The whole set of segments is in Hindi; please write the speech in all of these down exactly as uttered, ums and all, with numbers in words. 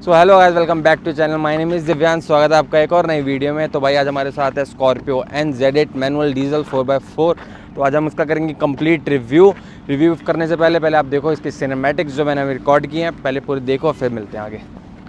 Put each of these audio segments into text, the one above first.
So hello guys, welcome back to channel. My name is Divyansh. स्वागत है आपका एक और नई वीडियो में। तो भाई आज हमारे साथ है Scorpio N Z eight manual diesel four by four. तो आज हम उसका करेंगे कंप्लीट रिव्यू। रिव्यू करने से पहले पहले आप देखो इसकी सिनेमैटिक्स जो मैंने रिकॉर्ड की हैं, पहले पूरी देखो फिर मिलते हैं आगे।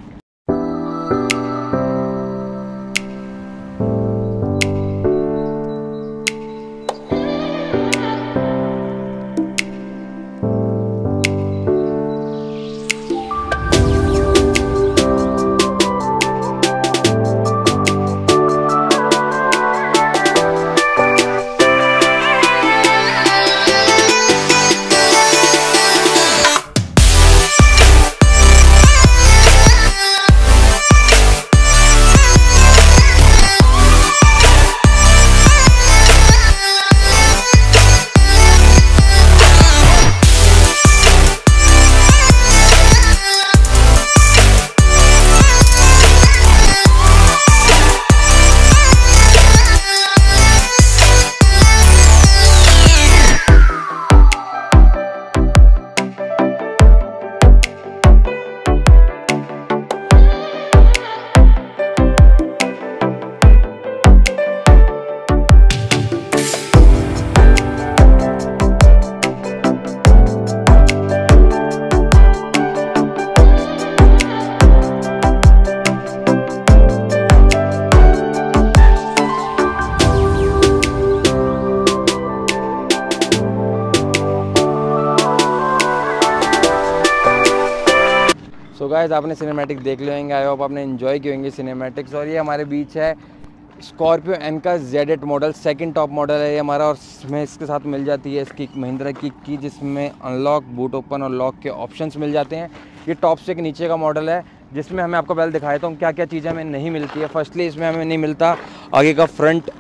सो so गाइस, आपने सिनेमैटिक देख लिए होंगे। आई होप आपने एंजॉय किए होंगे सिनेमैटिक्स। और ये हमारे बीच है स्कॉर्पियो एन का Z eight model, second top model है ये हमारा। और इसमें इसके साथ मिल जाती है इसकी महिंद्रा की की जिसमें अनलॉक, बूट ओपन और लॉक के ऑप्शंस मिल जाते हैं। ये टॉप से एक नीचे का मॉडल है जिसमें हमें आपको पहले दिखाया था क्या क्या चीज़ें हमें नहीं मिलती है। फर्स्टली इसमें हमें नहीं मिलता आगे का फ्रंट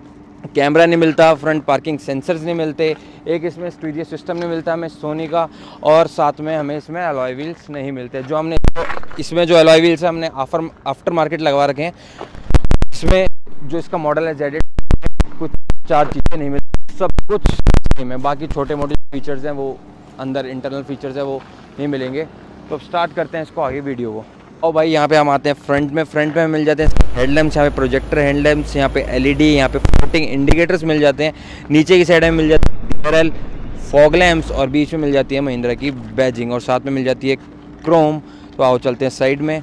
कैमरा, नहीं मिलता फ्रंट पार्किंग सेंसर्स, नहीं मिलते एक इसमें स्टीरियो सिस्टम नहीं मिलता हमें सोनी का, और साथ में हमें इसमें अलॉय व्हील्स नहीं मिलते। जो हमने इसमें जो अलॉय व्हील्स है हमने आफ्टर आफ्टर मार्केट लगवा रखे हैं। इसमें जो इसका मॉडल है जेड एट, कुछ चार चीज़ें नहीं मिलती, सब कुछ सेम है। बाकी छोटे मोटे फीचर्स हैं वो अंदर, इंटरनल फीचर्स है वो नहीं मिलेंगे। तो अब स्टार्ट करते हैं इसको आगे वीडियो को। और भाई यहाँ पे हम आते हैं फ्रंट में। फ्रंट में मिल जाते हैं हेडलैम्प्स, यहाँ पे प्रोजेक्टर हेडलैम्प्स, यहाँ पे एलईडी, यहाँ पे फ्लोटिंग इंडिकेटर्स मिल जाते हैं। नीचे की साइड में मिल जाते हैं डीआरएल फॉग लैम्प्स, और बीच में मिल जाती है महिंद्रा की बैजिंग, और साथ में मिल जाती है क्रोम। तो आओ चलते हैं साइड में।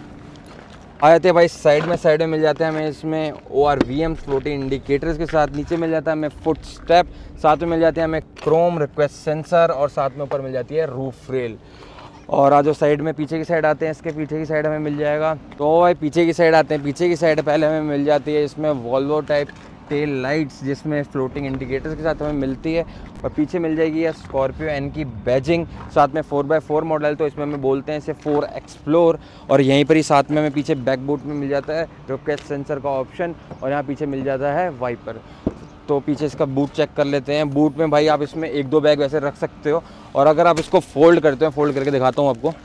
आ जाते हैं भाई साइड में। साइड में मिल जाते हैं हमें इसमें O R V M floating indicators के साथ। नीचे मिल जाता है हमें फुट स्टेप, साथ में मिल जाते हैं हमें क्रोम रिक्वेस्ट सेंसर, और साथ में ऊपर मिल जाती है रूफ रेल। और आज जो साइड में पीछे की साइड आते हैं, इसके पीछे की साइड हमें मिल जाएगा। तो भाई पीछे की साइड आते हैं। पीछे की साइड पहले हमें मिल जाती है इसमें वॉल्वो टाइप टेल लाइट्स, जिसमें फ्लोटिंग इंडिकेटर्स के साथ हमें मिलती है। और पीछे मिल जाएगी ये स्कॉर्पियो एन की बैजिंग, साथ में फोर बाई फोर मॉडल, तो इसमें हमें बोलते हैं इसे फोर एक्सप्लोर। और यहीं पर ही साथ में हमें पीछे बैक बूट में मिल जाता है रिक्वेस्ट सेंसर का ऑप्शन, और यहाँ पीछे मिल जाता है वाइपर। तो पीछे इसका बूट चेक कर लेते हैं। बूट में भाई आप इसमें एक दो बैग वैसे रख सकते हो, और अगर आप इसको फोल्ड करते हो, फोल्ड करके दिखाता हूँ आपको,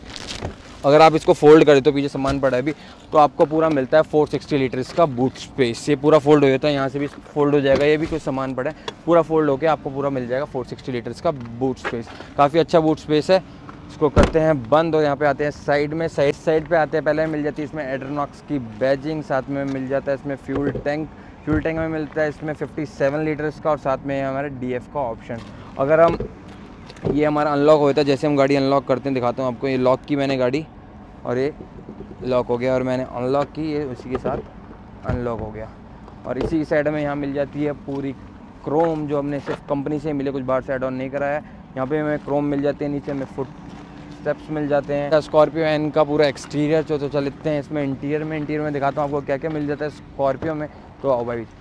अगर आप इसको फोल्ड करें तो पीछे सामान पड़ा है अभी, तो आपको पूरा मिलता है फोर सिक्सटी लीटर्स का बूट स्पेस। ये पूरा फोल्ड हो जाता है, यहाँ से भी फोल्ड हो जाएगा, ये भी कुछ सामान पड़ा है, पूरा फोल्ड होकर आपको पूरा मिल जाएगा फोर सिक्सटी लीटर्स का बूट स्पेस। काफ़ी अच्छा बूट स्पेस है। इसको करते हैं बंद, और यहाँ पे आते हैं साइड में। साइड साइड पे आते हैं, पहले मिल जाती है इसमें एड्रोनॉक्स की बैजिंग, साथ में मिल जाता है इसमें फ्यूल टैंक। फ्यूल टैंक में मिलता है इसमें फिफ्टी सेवन लीटर्स का, और साथ में हमारे डीएफ का ऑप्शन। अगर हम ये हमारा अनलॉक होता है, जैसे हम गाड़ी अनलॉक करते हैं, दिखाता हूँ आपको। ये लॉक की मैंने गाड़ी, और ये लॉक हो गया, और मैंने अनलॉक की, ये उसी के साथ अनलॉक हो गया। और इसी की साइड में यहाँ मिल जाती है पूरी क्रोम, जो हमने सिर्फ कंपनी से मिले, कुछ बाहर से ऐड ऑन नहीं कराया है। यहाँ पे हमें क्रोम मिल जाते हैं, नीचे हमें फुट स्टेप्स मिल जाते हैं। स्कॉर्पियो एन का पूरा एक्सटीरियर जो तो चलते हैं इसमें। इंटीरियर में इंटीरियर में दिखाता हूँ आपको क्या क्या मिल जाता है स्कॉर्पियो में। तो आओ भाई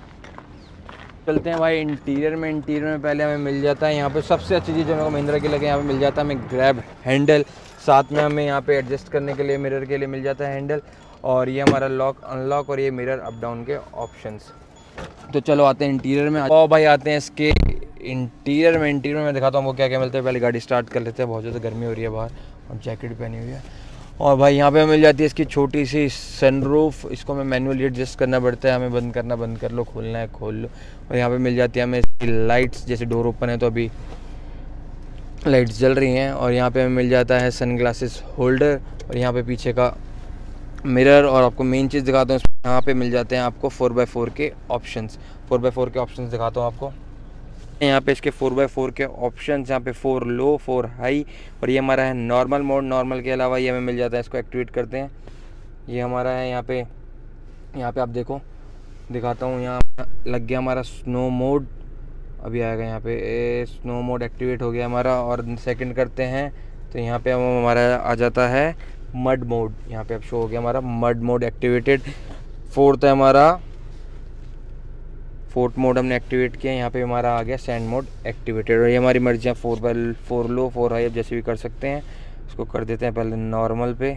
चलते हैं भाई इंटीरियर में। इंटीरियर में पहले हमें मिल जाता है यहाँ पे सबसे अच्छी चीज़ जो मेरे को महिंद्रा की लगे, यहाँ पे मिल जाता है हमें ग्रैब हैंडल, साथ में हमें यहाँ पे एडजस्ट करने के लिए मिरर के लिए मिल जाता है हैंडल, और ये हमारा लॉक अनलॉक, और ये मिरर अप डाउन के ऑप्शंस। तो चलो आते हैं इंटीरियर में। और भाई आते हैं इसके इंटीरियर में। इंटीरियर में दिखाता हूँ आपको क्या क्या मिलता है। पहले गाड़ी स्टार्ट कर लेते हैं, बहुत ज़्यादा गर्मी हो रही है बाहर, और जैकेट पहनी हुई है। और भाई यहाँ पे मिल जाती है इसकी छोटी सी सनरूफ, इसको हमें मैनुअली एडजस्ट करना पड़ता है, हमें बंद करना बंद कर लो, खोलना है खोल लो। और यहाँ पे मिल जाती है हमें इसकी लाइट्स, जैसे डोर ओपन है तो अभी लाइट्स जल रही हैं। और यहाँ पे हमें मिल जाता है सन ग्लासेस होल्डर, और यहाँ पे पीछे का मिरर और आपको मेन चीज़ दिखाता हूँ, यहाँ पे मिल जाते हैं आपको फोर बाई फोर के ऑप्शंस। फोर बाई फोर के ऑप्शंस दिखाता हूँ आपको। यहाँ पे इसके फोर बाई फोर के ऑप्शंस, यहाँ पे फोर लो, फोर हाई, और ये हमारा है नॉर्मल मोड। नॉर्मल के अलावा ये हमें मिल जाता है, इसको एक्टिवेट करते हैं, ये हमारा है। यहाँ पे यहाँ पे आप देखो, दिखाता हूँ, यहाँ लग गया हमारा स्नो मोड, अभी आएगा यहाँ पे स्नो मोड एक्टिवेट हो गया हमारा। और सेकंड करते हैं तो यहाँ पे हम हमारा आ जाता है मड मोड, यहाँ पे अब शो हो गया हमारा मड मोड एक्टिवेटेड। फोर्थ है हमारा फोर्थ मोड हमने एक्टिवेट किया, यहाँ पे हमारा आ गया सैंड मोड एक्टिवेटेड। और ये हमारी मर्जी है, four by four low, four high, अब जैसे भी कर सकते हैं। इसको कर देते हैं पहले नॉर्मल पे,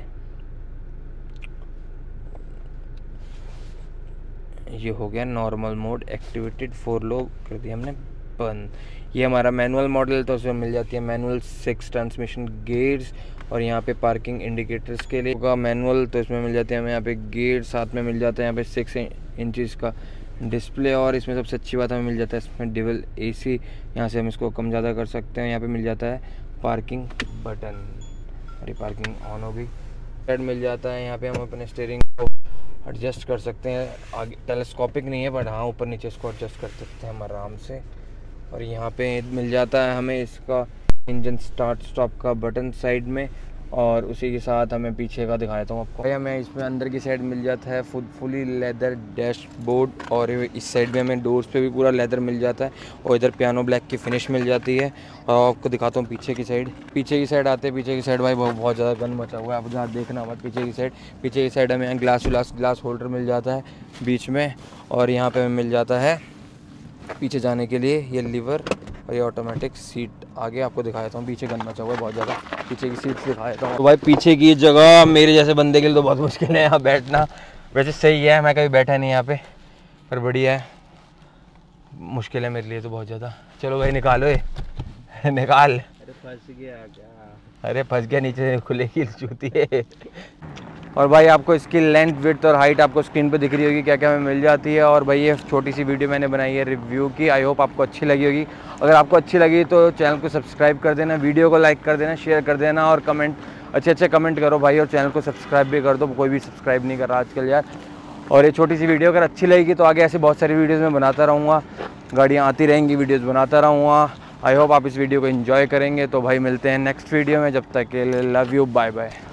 ये हो गया normal mode activated. Four low कर दिया हमने बंद। ये हमारा मैनुअल मॉडल, तो उसमें मिल जाती है मैनुअल सिक्स ट्रांसमिशन गेयर्स, और यहाँ पे पार्किंग इंडिकेटर्स के लिए होगा मैनुअल, तो इसमें मिल जाते हैं हमें यहाँ पे गेयर, साथ में मिल जाता है यहाँ पे सिक्स इंचज़ का डिस्प्ले। और इसमें सबसे अच्छी बात हमें मिल जाता है इसमें डबल एसी, यहाँ से हम इसको कम ज़्यादा कर सकते हैं। यहाँ पे मिल जाता है पार्किंग बटन, और ये पार्किंग ऑन हो गई। हेड मिल जाता है, यहाँ पे हम अपने स्टीयरिंग को एडजस्ट कर सकते हैं, आगे टेलीस्कोपिक नहीं है बट हाँ ऊपर नीचे इसको एडजस्ट कर सकते हैं हम आराम से। और यहाँ पे मिल जाता है हमें इसका इंजन स्टार्ट स्टॉप का बटन साइड में, और उसी के साथ हमें पीछे का दिखाता हूँ आपको। हमें इसमें अंदर की साइड मिल जाता है फुल फुली लेदर डैशबोर्ड, और इस साइड में हमें डोर्स पे भी पूरा लेदर मिल जाता है, और इधर पियानो ब्लैक की फिनिश मिल जाती है। और आपको दिखाता हूँ पीछे की साइड। पीछे की साइड आते हैं, पीछे की साइड भाई बहुत बहुत ज़्यादा गन मचा हुआ है, आप जहाँ देखना मत। पीछे की साइड पीछे की साइड हमें ग्लास व्लास ग्लास होल्डर मिल जाता है बीच में, और यहाँ पर हमें मिल जाता है पीछे जाने के लिए ये लीवर, और ये ऑटोमेटिक सीट। आगे आपको दिखाया था हूँ, पीछे गन मचा हुआ है बहुत ज़्यादा, पीछे की सीट दिखाया था। तो भाई पीछे की जगह मेरे जैसे बंदे के लिए तो बहुत मुश्किल है यहाँ बैठना। वैसे सही है, मैं कभी बैठा नहीं यहाँ पे, पर बढ़िया है, मुश्किल है मेरे लिए तो बहुत ज़्यादा। चलो भाई निकालो ये निकाल। अरे फंस गया क्या? अरे फंस गया, नीचे खुलेगी जूती है। और भाई आपको इसकी लेंथ, विड्थ और हाइट आपको स्क्रीन पे दिख रही होगी क्या क्या हमें मिल जाती है। और भाई ये छोटी सी वीडियो मैंने बनाई है रिव्यू की, आई होप आपको अच्छी लगी होगी। अगर आपको अच्छी लगी तो चैनल को सब्सक्राइब कर देना, वीडियो को लाइक कर देना, शेयर कर देना, और कमेंट अच्छे अच्छे कमेंट करो भाई, और चैनल को सब्सक्राइब भी कर दो, कोई भी सब्सक्राइब नहीं कर रहा आजकल यार। और ये छोटी सी वीडियो अगर अच्छी लगेगी तो आगे ऐसे बहुत सारी वीडियोज़ मैं बनाता रहूँगा, गाड़ियाँ आती रहेंगी, वीडियोज़ बनाता रहूँगा। आई होप आप इस वीडियो को एंजॉय करेंगे। तो भाई मिलते हैं नेक्स्ट वीडियो में, जब तक के लिए लव यू, बाय बाय।